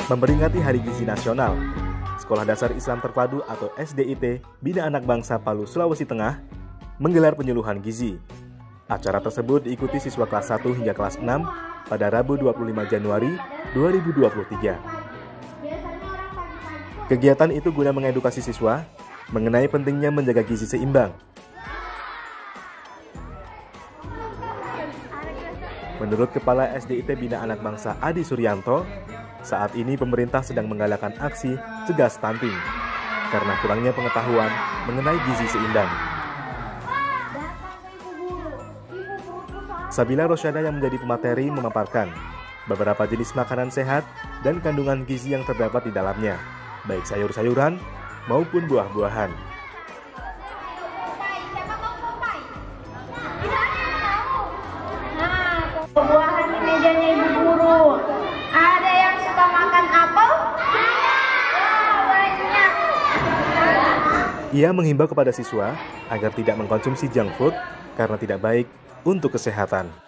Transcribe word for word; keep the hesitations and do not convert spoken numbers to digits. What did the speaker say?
Memperingati Hari Gizi Nasional, Sekolah Dasar Islam Terpadu atau S D I T Bina Anak Bangsa Palu, Sulawesi Tengah menggelar penyuluhan gizi. Acara tersebut diikuti siswa kelas satu hingga kelas enam pada Rabu dua puluh lima Januari dua ribu dua puluh tiga. Kegiatan itu guna mengedukasi siswa mengenai pentingnya menjaga gizi seimbang. Menurut Kepala S D I T Bina Anak Bangsa Adi Suryanto, saat ini pemerintah sedang menggalakkan aksi cegah stunting karena kurangnya pengetahuan mengenai gizi seimbang. Sabila Rosyada yang menjadi pemateri memaparkan beberapa jenis makanan sehat dan kandungan gizi yang terdapat di dalamnya, baik sayur-sayuran maupun buah-buahan. Buahan di mejanya Ibu Guru. Ada yang suka makan apel? Wah, banyak. Ia menghimbau kepada siswa agar tidak mengkonsumsi junk food karena tidak baik untuk kesehatan.